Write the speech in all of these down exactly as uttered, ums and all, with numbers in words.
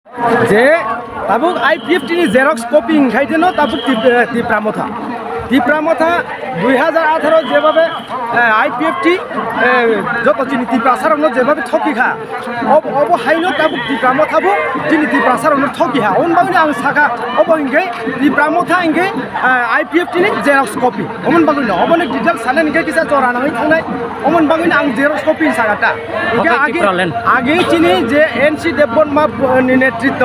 যে তাবুক I PFT ni xerox copy খাইতে ন তাবুক তীব্রামথা তীব্রামথা দুই হাজার আঠারো যেভাবে আই পিএফটি যত চিনি তীব্রাসারণ যেভাবে ঠকি খা অব হাইন তাবুক তীব্রামথাবো চিনি তীব্রাসারণ ঠকি খা অন বাগুনি আং সাকা অব ইংগে তীব্রামথা ইংগে I PFT ni xerox copy অমন বাগুনি অমন ডিটেল সালে ইংগে কিসা চরা নাঙি থাংনাই অমন বাগুনি আং জেরক্স কপি সাগাটা ইংগে আগে আগে চিনি যে এনসি দেববর্মা নেতৃত্ব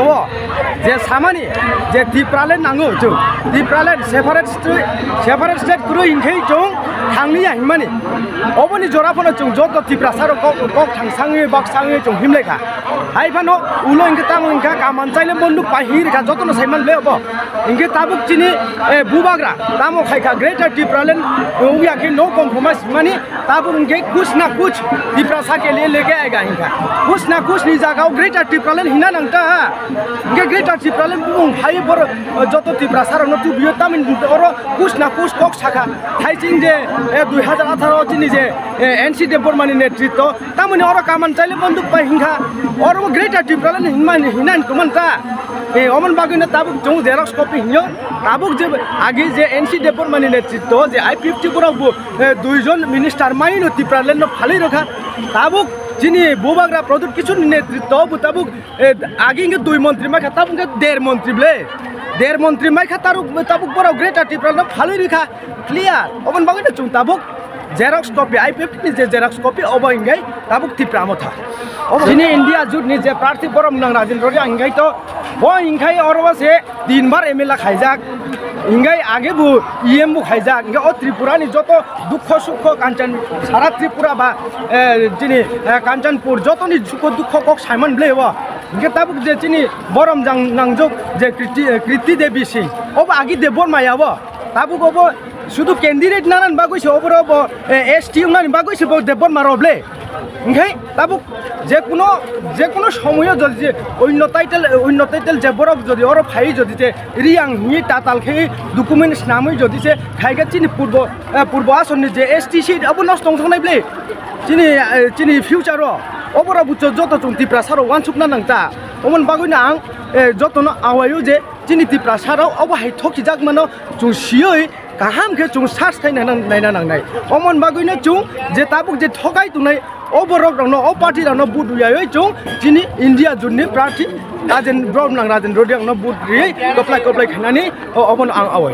যে সামানি যে তীব্রালেন নাঙো চৌ তীব্রালেন সেপারেট সেপারেট স্টেট গুরু ইংখै চৌ থাংनिया हिमानि अबनि जराफोनो चौ जत তীব্রাসার কক কক থাংसाङै बक्साङै चौ हिमलेखा हाइफानो उलो इंगे तामु इंगा कामानचाइले बन्दुक पाहिरखा जतनो साइमान ले अब इंगे ताबुक चिनि बुबाग्रा तामु खाइखा ग्रेटर তীব্রালেন उयाखै नो कम्प्रोमाइज मानि ताबुक इंगे कुछ ना कुछ তীব্রাসা के लिए लेके आएगा इंगा कुछ ना कुछ नि जागाव ग्रेटर তীব্রালেন हिना नंगता इंगे ग्रेटर তীব্রালেन बुं हाइ बर जत তীব্রাসাर न तु बियो तामिन अरो कुछ ना कुछ कक साखा थाइचिं जे দুই হাজার আঠারো চিনি যে এনসি দেববর্মানি নেতৃত্ব তামনি অর কামান চাইলে বন্দুক পাই হিংখা অর গ্রেটার তীব্রালেন হিনমানি হিনান তুমানতা এই অমন বাগিনা তাবুক জং জেরক্স কপি হিও তাবুক যে আগে যে এনসি দেববর্মানি নেতৃত্ব যে আই ফিফটি পুরাও দুইজন মিনিস্টার মাইনো তীব্রালেন ফালি রাখা তাবুক যিনি বুবাগ্রা প্রদুত কিছু নেতৃত্ব তাবুক আগে ইংগে দুই মন্ত্রী মাখা তাবুক দেড় মন্ত্রী বলে দেড় মন্ত্রী মাইখা তারুক তাবুক বড় গ্রেটার তীব্রালেন ফালি রেখা ক্লিয়ার অমন বাগিনা চুং তাবুক জেরক্স কপি আই ফিফটি যে জেরক্স কপি অব ইংগাই তাবুক তীব্রামথা যিনি ইন্ডিয়া জুটনি যে প্রার্থী বরম নাং রাজেন্দ্র ইংগাই তো ও ইংখাই অরবাসে তিনবার এমএলএ খাইজাক ইংগাই আগে বু ইএম বু খাইজাক ইংগা ও ত্রিপুরানি যত দুঃখ সুখ কাঞ্চন সারা ত্রিপুরা বা যিনি কাঞ্চনপুর যতনি সুখ দুঃখ কক সাইমান ব্লে ও ইংগে তাবুক যে চিনি বরম জাং নাংজক যে কৃতি কৃতি দেবী সিং অব আগি দেববর্মায়া ও তাবুক অব শুধু ক্যান্ডিডেট নানান বাগৈছে অবর এস টি নানি বাগৈছে দেববর্মা রবলে ওখাই তাবুক যে কোনো যে কোনো সময় যদি যে অন্য টাইটেল অন্য টাইটেল যে বরফ যদি অর ফাই যদি যে রিয়াং হি টাতাল খেয়ে ডকুমেন্টস নামই যদি যে খাইগা চিনি পূর্ব পূর্ব আসননি যে এস টি সি আবু নষ্ট থাকনাইবলে চিনি চিনি ফিউচার অবরা বুঝ যত চুং তীব্রাসার ওয়ান সুকনা নাংতা অমন বাগৈনা আং যতন আওয়ায়ু যে চিনি তীব্রাসারাव অব হাই থকি জাক মানো চুং সিयै কাহাম खे चुं सार्च खायना नायना नांनाय अमन बागैनो चुं जे ताबुक जे ठगाय तुनाय अबरक रंनो अ पार्टी रंनो बुदुयाय चुं जिनि इंडिया जुननि प्रार्थी राजेन ब्रम नां राजेन रोडियांनो बुद्रि कप्लाय कप्लाय खानानि अमन आं आवाय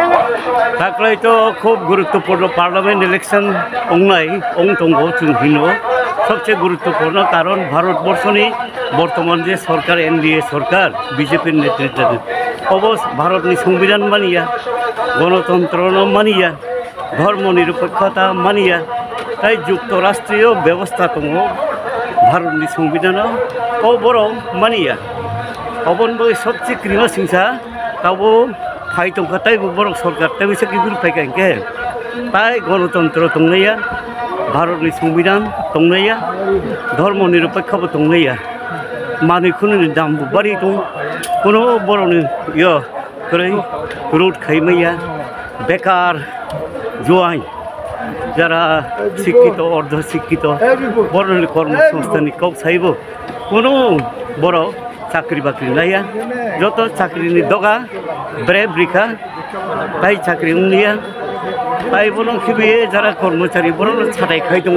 ताकलाय तो खूब गुरुत्वपूर्ण पार्लियामेंट इलेक्शन अंगनाय अंग दंगो जों हिनो सबसे गुरुत्वपूर्ण कारण भारतबर्षनि बर्तमान जे सरकार एनडीए सरकार बीजेपी नेतृत्व अवश्य भारतनि संविधान मानिया गणतंत्र मानिया धर्मनिरपेक्षता मानिया ताई जुक्तराष्ट्रीय व्यवस्था दङ भारतनि संविधानाव बर' मानिया अबनबो सबसे क्रिमा सिंसा तावबो फाइ दंखा ताइबो बर' सरकार ताइबो साकि गुरु फाइखांके ताइ गणतंत्र दंनाया भारतनि संविधान दंनाया धर्मनिरपेक्षबो दंनाया मानैखौनो दामबो बारि दं कोनो बर'नि यो करै रोड खाइमैया बेकार जवाई যারা শিক্ষিত অর্ধ শিক্ষিত বড় কর্মসংস্থান কব চাইব কোনো বড় চাকরি বাকরি নাইয়া যত চাকরিনি দগা ব্রেভ রিখা তাই চাকরি উনিয়া তাই বরং খিবিয়ে যারা কর্মচারী বড় ছাটাই খাই দङ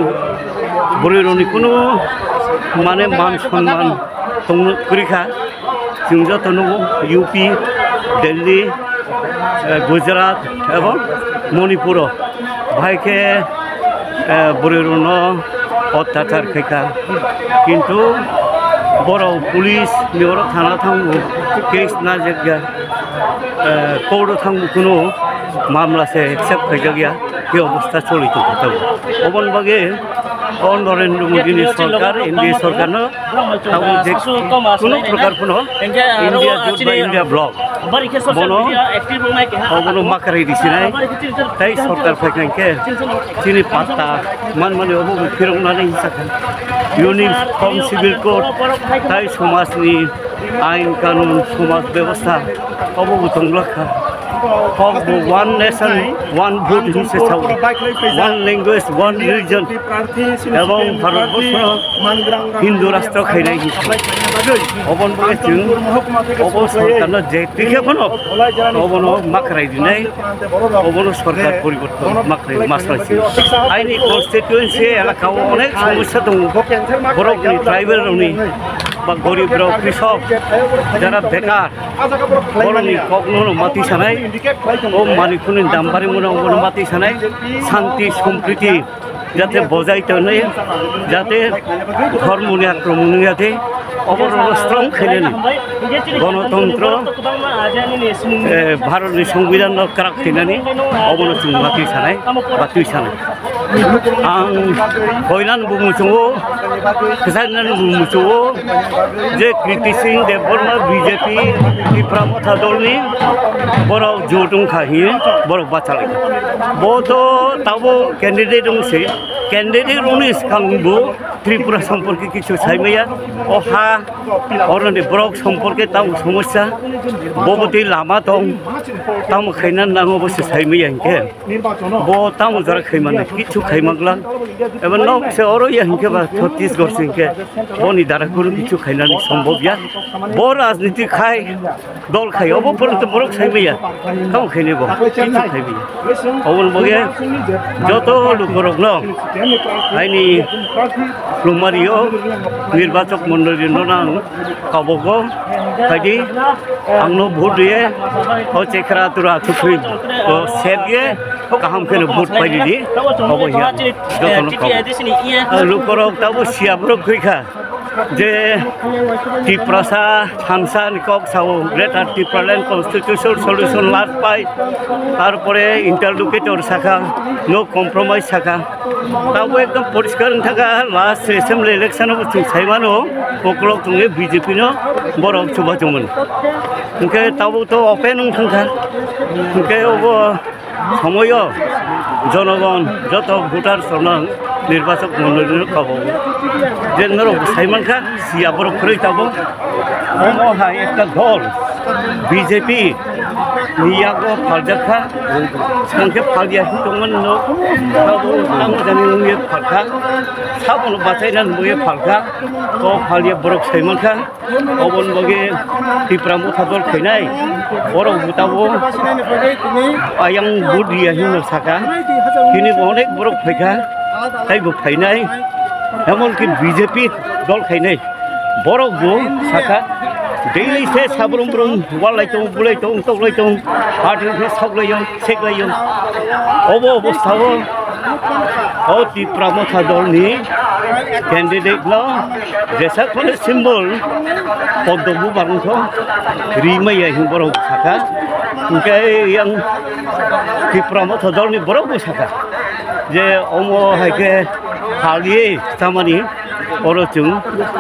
বড়নি কোনো মানে মান সম্মান দङ করিখা जों যত ইউপি दिल्ली गुजरात এবং मणिपुर भाईके बर'नो अत्याचार खैखा किन्तु बर' पुलिस निवर थाना थांगो केस ना जगह कोर्ट थांगो कुनो मामला से एक्सेप्ट खैजा गया ये अवस्था चलित थागो अबन बागे और नरेंद्र मोदी सरकार एनडीए सरकार कोनो प्रकार कोनो इंडिया जुट बा इंडिया ब्लक बनो अबनो माकारै दिसिनाय ताई सरकार फैखांके चिनि पात्ता मान माने अबो फिरंनानै हिसाखा यूनिफॉर्म सिविल कोड ताई समाजनि आइन कानून समाज व्यवस्था अबो दंलाखा one nation, one vote হিসেবে one language, one religion এবং ভারতবর্ষ হিন্দু রাষ্ট্র খাইনাই অবন বলেছেন অবন সরকার যে টিকে বনো অবন মাকড়াই দিনাই অবন সরকার পরিবর্তন মাকড়াই মাসলাইছে আইনি কনস্টিটিউয়েন্সি এলাকাও অনেক সমস্যা দङ বরফনি ট্রাইবেলনি বা গরিব কৃষক যারা বেকার বরনি কখনো মাটি সানাই ও মানিকুনি দামবারি মনে অবন মাটি সানাই শান্তি সম্প্রীতি যাতে বজাইতে নেই যাতে ধর্মনি আক্রমণ যাতে অবরোধ স্ট্রং খেলেন গণতন্ত্র ভারতনি সংবিধান কারাক খেলেনি অবনতি মাতি সানাই বা তুই সানাই आं हयनान बुंमुसुङो खोसानान बुंमुसुङो जे क्रिटिसिं देबबर्मा बिजेपि त्रिपुरा मथा दलनि बराव जो दंखायो बराव बाथालाय बथ' ताबो कैंडिडेट दंसै कैंडिडेट उनिस खांबो त्रिपुरा सम्पर्के किछु साइमाया अहा अरनि ब्रक सम्पर्के ताव समस्या बबति लामा दं ताव खैनान नांगो बसे साइमाया हिंके ब ताव जरा खैमाने किछु खैमाग्ला एबा न से अरो या हिंके बा छत्तीसगढ़ सिंके बनि दाराखुरु किछु खैनानि सम्भव या ब राजनीति खाय दल खाय अब परंतु ब्रक साइमाया ताव खैनेबो किछु खैबिया अबन बगे जत लुकरक न आइनि लुमारियो निर्वाचक मंडली नां काबोगो खायदि आंनो भोट दिए ओ चेकरा तुरा थुफै तो सेबिए गाहाम खेनो भोट पाइदि अबहिया जतन काबो लुकरक ताबो सियाब्रो खैखा जे त्रिपुरासा थामसा निकक साव greater Tripuraland constitution solution last पाई तारपरे इंटरलोकेटर शाखा नो कम्प्रोमाइज शाखा ताबो एकदम परिष्कार थाका लास्ट एसेम्बली इलेक्शन जों साइमानो ककलक जोंनि बीजेपी नो बरफ सुबा जोंमोन ओंके ताबो तो ओपेन थांखा ओंके अब समय जनगण जत भोटार सनang निर्वाचक मंडली काबो जे नरो साइमानखा सिया बरफ खरै ताबो अमहा एकटा दल बीजेपी नियागो फालजाखा सांखे फालिया हितमन नो ताबो आं जानि नुये फालखा साबन बाचायना नुये फालखा तो फालिया बरफ साइमानखा अबन बगे त्रिपुरा मथा दल खैनाय बरफ बुताबो आयां बुदिया हिनो साका किनि अनेक बरफ फैखा ताइबो फाइनाय एमनकि बीजेपी दल खैनाय बरफ बो साका डेली से साब्रुम ब्रुम वालायतों बुलायतों तौलायतों हार्टिनिफ्राय सावलायो सेग्लायो अब अबस्थायाव अ त्रिपुरा मथा दलनि कैंडिडेट नो जेसाखौनो सिम्बल पद्मबु बारंथ रिमाया हिं बरफ साका ओंखाय आं त्रिपुरा मथा दलनि बरफ साका जे अम हायके हालिये तामानि अरजों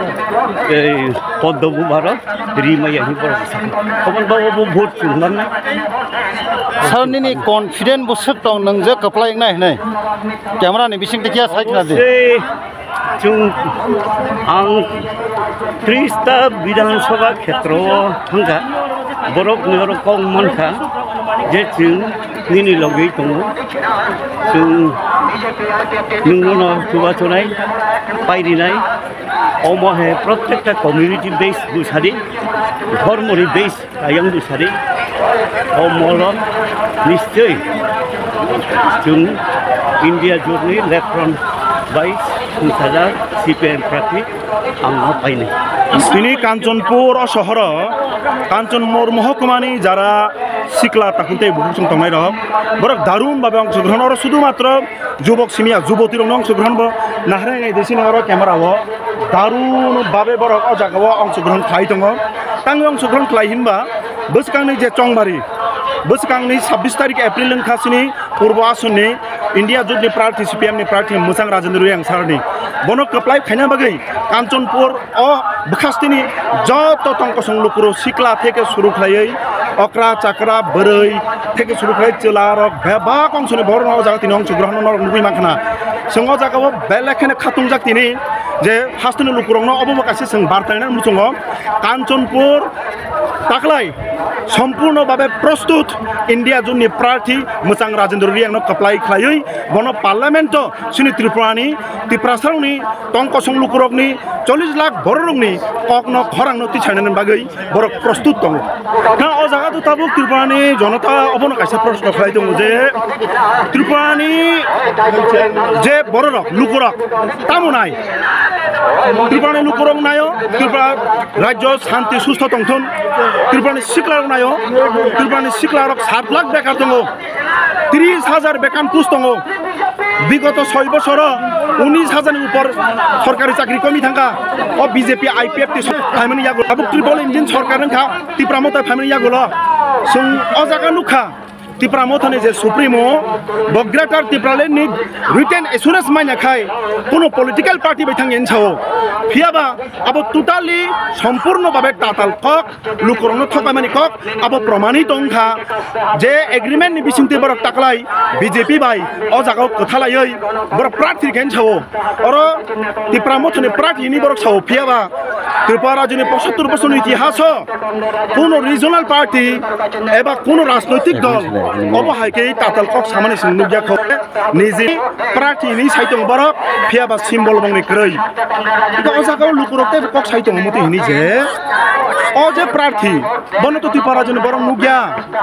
पद्मबु भारत रिमाया हिं बरफ साका अबन बाबो भोट चुननानै सारनि कॉन्फिडेंट बसक दं नोंजो कप्लायनाय नै कैमरानि बिसिंथि किया साइखना दे जों आं त्रिसटा विधानसभा क्षेत्र थांगा बरफ निरकम मनखा जे जों निनि लगै दङ जों नोंनो सुबाचनाय पाइरिनाय अमहे प्रत्येकटा कम्युनिटी बेस बुसारि धर्मनि बेस आयां बुसारि अमल निश्चय जों इंडिया जुरनि लेफ्ट फ्रंट बाइस संसाजार सीपीएम प्रार्थी आंनो पाइनाय তিনি কাঞ্চনপুর শহর কাঞ্চনপুর মহকুমানি যারা সিকলা তাকুতে বুকুং তমাই রহ বরক দারুণ ভাবে অংশগ্রহণ আর শুধুমাত্র যুবক সিমিয়া যুবতীর অংশগ্রহণ নাহরাই দেশিনি আর ক্যামেরাও দারুণ ভাবে বরক অ জায়গাও অংশগ্রহণ খাই দङ তাং অংশগ্রহণ খাই হিনবা বসকাংনি যে চংবারি বসকাংনি ছাব্বিশ তারিখ एप्रिल खासिनि पूर्व आसननि इंडिया जुटनि प्रार्थी सीपीएम नि प्रार्थी मोजां राजेंद्र रियां सारनि बनो कप्लाय खायना बागै कांचनपुर अ बखास्तिनि जत तंकसं लुकुरो सिकला थेके सुरु खायै अक्रा चाकरा बरै थेके सुरु खाय चलार बेबा कंसनि बरन जागतिनि अंशग्रहण न नुबि माखना संग जागाव बेलेखने खातुं जागतिनि जे हास्तनि लुकुरंनो अबो माखासे जों बारतायना मुसुङो कांचनपुर ताकलाय সম্পূর্ণভাবে প্রস্তুত ইন্ডিয়া জন্য প্রার্থী মোচাং রাজেন্দ্র রিয়াংনো কাপ্লাই খাই বন পার্লামেন্ট সিনি ত্রিপুরানি ত্রিপুরাসারনি টংকসং লুকুরকনি চল্লিশ লাখ বড়রংনি ককন খরাংনো তিছাইনাनि বাগै বড় প্রস্তুত দङ না ও জায়গা তো তাবুক ত্রিপুরানি জনতা অবন কাইসা প্রশ্ন খাই দङ যে ত্রিপুরানি যে বড়রক লুকুরক তামো নাই ত্রিপুরানি লুকুরক নাयो ত্রিপুরা রাজ্য শান্তি সুস্থ দंथन ত্রিপুরানি সিকলারক নাयो ত্রিপুরানি সিকলারक সাত লাখ বেকার দङ ত্রিশ হাজার বেকার পোস্ট দङ বিগত ছয় বছর উনিশ হাজারের উপর সরকারি চাকরি কমি থাকা ও বিজেপি আইপিএফ ফাইমানি ইয়াগুলো আবুক ত্রিপল ইঞ্জিন সরকার নখা ত্রিপুরামতা ফাইমানি ইয়াগুলো जों अ जागा नुखा ত্রিপুরামথানি যে সুপ্রিমো বগ্রেটার ত্রিপুরালেন্ডনি রিটেন এসুরেন্স মাইনাখাই কোনো পলিটিক্যাল পার্টি বাইথাং এনছাও ফিয়াবা আবো টোটালি সম্পূর্ণভাবে টাটাল কক লুকরং থকামানি কক আবো প্রমাণিত অংখা যে এগ্রিমেন্টনি বিসিংতি বরক টাকলাই বিজেপি বাই অ জাগাও কথালাই বরক প্রার্থী কেনছাও অর ত্রিপুরামথানি প্রার্থীনি বরক ছাও ফিয়াবা ত্রিপুরা রাজ্যনি পঁচাত্তর বছর ইতিহাস কোনো রিজনাল পার্টি এবা কোনো রাজনৈতিক দল অবহাইকে টাটাল কক সামানি সিংনুগিয়া খ নিজে প্রার্থীনি সাইতং বরক ফিয়াবা সিম্বল বংনি ক্রৈ ইকা অজাগাও লুকুরতে কক সাইতং মতে হিনি যে অ যে প্রার্থী বনত ত্রিপুরা রাজ্যনি বরং নুগিয়া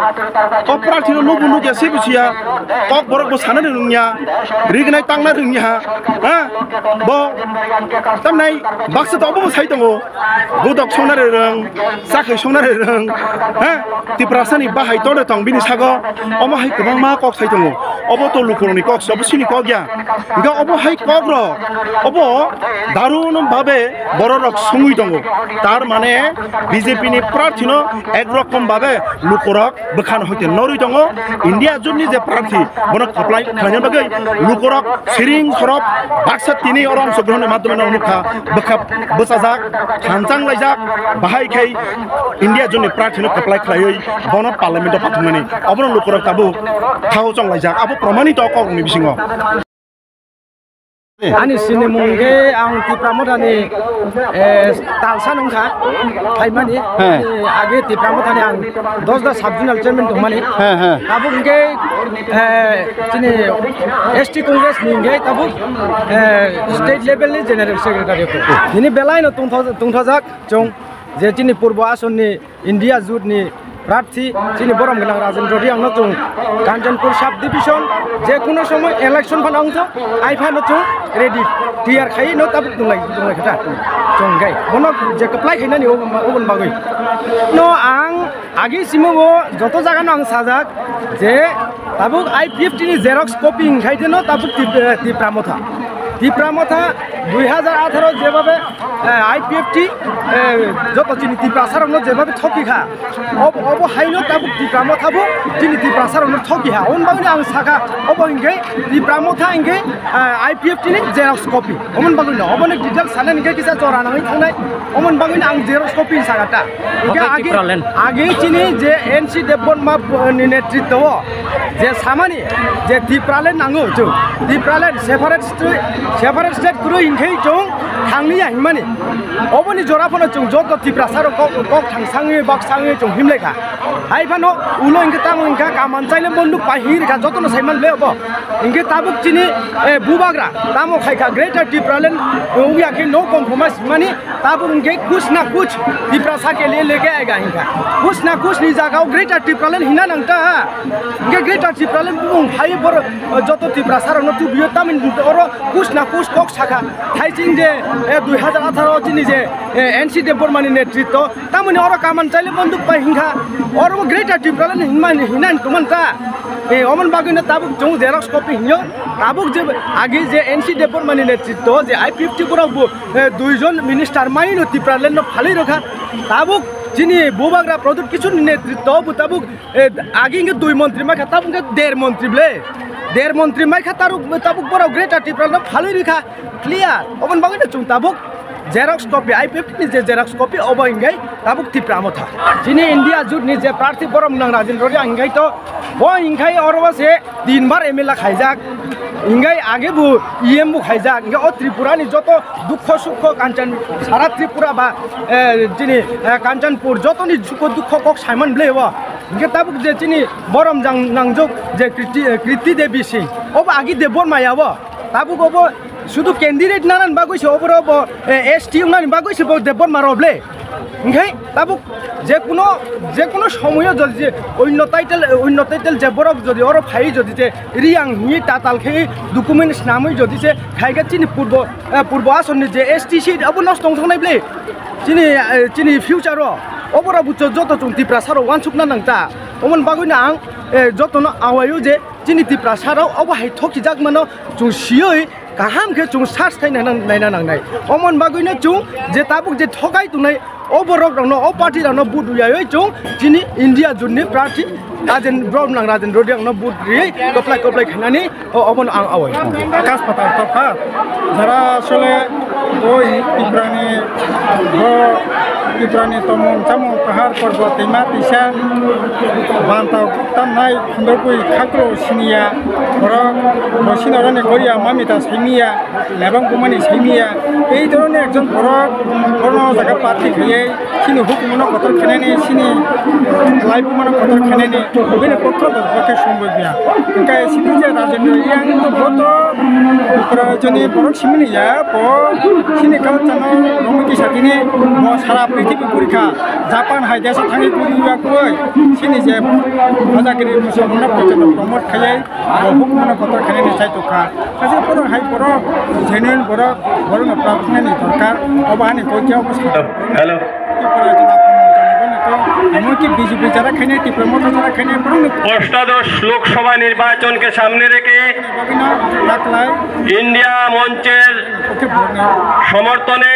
অ প্রার্থীনো নুগু নুগিয়া সেবুসিয়া কক বরক বো সানানি নুগিয়া রিগনাই টাংনা নুগিয়া হ্যাঁ ব তামনাই বাক্সা তো অবো সাইতং गुदक संनारे रंग साखै संनारे रंग हाँ ত্রিপুরাসানি बाहाय तोड़े तंग बिनि सागो अमा हाय गोबां मा कक साइ दङ अबो तो लुकुरनि कक सब सिनि कक गया गा अबो हाय कक र अबो दारुन भाबे बर रक समुइ दङ तार माने बीजेपी नि प्रार्थीनो एक रकम भाबे लुकुरक बखान होते नरि दङ इंडिया जुनि जे प्रार्थी बन खप्लाय खाने बागै लुकुरक सिरिं सरब बाक्सा तिनि अरं सग्रहनि माध्यमे अनुखा बखा बसाजाक थानचां लाइजाक बाहायखै इंडिया जुनि प्रार्थीनो खप्लाय खायै बन पार्लामेन्ट पाथुमानि अबन लुकुरक ताबु थाव चं लाइजाक आबो प्रमाणित ककनि बिसिङो आंनि सिनि मुंगे आं त्रिपुरामथानि तालसा नंखा फाइमानि आगे त्रिपुरामथानि आं दस दा साब जुनाल चेयरमेन दंमानि ताबु मुंगे दिनै एसटी कंग्रेस मुंगे ताबु स्टेट लेभेलनि जेनेरेल सेक्रेटारि दिनै बेलायनो दंथाजाक जों जे दिनै पूर्व आसननि इन्डिया जुथनि प्रार्थी दिनै बरम गोनां राजेन्द्र रियांनो जों कांचनपुर साब डिविजन जे कोनो समय इलेक्शन फानांथ आइफानो जों रेडी क्लियर खाइ न ताबुक दंलाय दंलाय खोथा जों गाय बन जे कप्लाय खाइनानि ओबन बागै न आं आगे सिमो जत जागानो आं साजाक जे ताबुक आई फिफ्टी नि जेरक्स कपि खाइदे न ताबुक ত্রিপুরামথা ত্রিপুরামথা দুই হাজার আঠারো যেভাবে আই পি এফ টি যত চিনি ত্রিপুরাসারনো যেভাবে ঠকিখা অব অব হাইনো তাবুক ত্রিপুরামথাবো চিনি ত্রিপুরাসারনো ঠকিখা অনবাগনি আং সাকা অব ইংগে ত্রিপুরামথা ইংগে আই পি এফ টি नि जेरक्स कपि अमन बागनि अबने डिटेल साने इनगे किसा जरा नाङै थांनाय अमन बागनि आं जेरक्स कपि सागाटा इनगे आगे आगे चिनि जे एन सी देबबर्मा नि नेतृत्व जे सामानि जे त्रिपुरालेण्ड नाङो जों Tripuraland separate state separate state गुरु इनखै जों थांनि हिमानि अबनि जराफोनो जों जत त्रिपुरासार कक कक थांसाङै बक्साङै जों हिमलेखा हाइफानो उलो इनगे तामो इनका कामानचाइले बन्दुक पाहिरखा जतनो साइमानले अब इनगे ताबुक चिनि बुबाग्रा तामो खाइखा ग्रेटर त्रिपुरालेण्ड उयाखै नो कम्प्रोमाइज माने ताबुक इनगे कुछ ना कुछ त्रिपुरासा के लिए लेके आएगा इनका कुछ ना कुछ नि जागाव ग्रेटर त्रिपुरालेण्ड हिना नंगता इनगे ग्रेटर त्रिपुरालेण्ड बुं फाइ बर जत त्रिपुरासारनो तु बियो तामिन और कुछ ना कुछ कक साखा थाइजिं जे दुई हजार आठारो चिनि जे एन सी देबबर्मानि नेतृत्व तामनि और कामानचाइले बन्दुक पाइ हिंखा और ग्रेटर त्रिपुरालेण्ड हिनमानि हिनानि तुमनता ए अमन बागैनो ताबुक जों जेरक्स कपि हियो ताबुक जे आगे जे एन सी देबबर्मानि नेतृत्व जे आई फिफ्टी फोरावबो दुइजन मिनिस्टार माइनो त्रिपुरालेण्ड फालै रखा ताबुक जिनि बुबाग्रा प्रदुत किशोरनि नेतृत्व ताबुक आगे इनगे दुई मंत्री माखा ताबुक देर मंत्री ब्ले देर मंत्री माइखा तारुक ताबुक बराव ग्रेटर त्रिपुरालेण्ड फालै रखा क्लियर अमन बागैनो जों ताबुक जेरक्स कपि आई फिफ्टी नि जे जेरक्स कपि अब इनगे tabuk ti pramotha jini India jut ni je prarthi borom nang Rajendra Rodia ingai to bo ingai orwa se tinbar emela khaijak ingai age bu em bu khaijak ingai o Tripura ni joto dukho sukho kanchan sara Tripura ba jini Kanchanpur joto ni sukho dukho kok Simon Blewa ingai tabuk je jini borom jang nangjok je Kriti Kriti Devi Singh ob agi debor mayawa tabuk obo শুধু candidate নানান বাগৈছে অবরব S T নানি বাগৈছে দেবন মারবলে ওখাই তাবুক যে কোনো যে কোনো সময় যদি যে অন্য টাইটেল অন্য টাইটেল যে বরফ যদি ওর ফাই যদি যে রিয়াং নি টাতাল খেয়ে ডকুমেন্টস নামই যদি যে খাইগা চিনি পূর্ব পূর্ব আসননি যে এস টি সি অব নষ্ট থাকনাইবলে চিনি চিনি ফিউচার অবরব যত চুক্তি প্রাসার ওয়ানসুক না নাংতা অমন বাগৈনা আং যতন আওয়ায়ু যে চিনি তি প্রাসারাव অবহাই থকিজাক মানো চুং সিयै kaham ke chung sars khai nang nai nang nai omon bagui na chung je tabuk je thokai tu nai oborok rang no o party rang no budu ya yoi chung jini India junni party Rajen Brom nang Rajendra Rodia no bud ri koplai koplai khanani omon ang awai আকাশ পাতাল তফাৎ যারা আসলে ওই ত্রিপুরানি ত্রিপুরানি তমন চামন পাহাড় পর্বত दैमा दैसा বান্তাও তামনাই খন্দরপুই খাকলো সিনিয়া বরক বসিনরনে গরিয়া মামিতা সাইমিয়া লেবাং কুমানি সাইমিয়া এই ধরনের একজন বরক কোনো জায়গা পার্টি খেয়ে সিনি হুকুমনো কতর খেনেনি সিনি লাইবুমানো কতর খেনেনি বেনে পক্ষ পক্ষে সম্ভব বিয়া ওকে সিনি যে রাজেন্দ্র ইয়াং তো বহুত প্রয়োজনে বরক সিমিনিয়া প সিনি কালচানো রমকি সাথিনি ব সারা পৃথিবী পরীক্ষা জাপান হাইদেশে থাকি কুইয়া কই সিনি যে রাজাগিরি মুসলমানরা পর্যন্ত প্রমোট খাই হুকুমনো কতর খেনেনি চাইতোখা কাজে পর হাই পর জেনুইন বরক বরং প্রাপ্তনানি দরকার অবাহানি কইয়া অবস্থা হ্যালো এমনকি বিজেপি যারা খেনে ত্রিপুরা যারা খেনে অষ্টাদশ লোকসভা নির্বাচনকে সামনে রেখে ইন্ডিয়া মঞ্চের সমর্থনে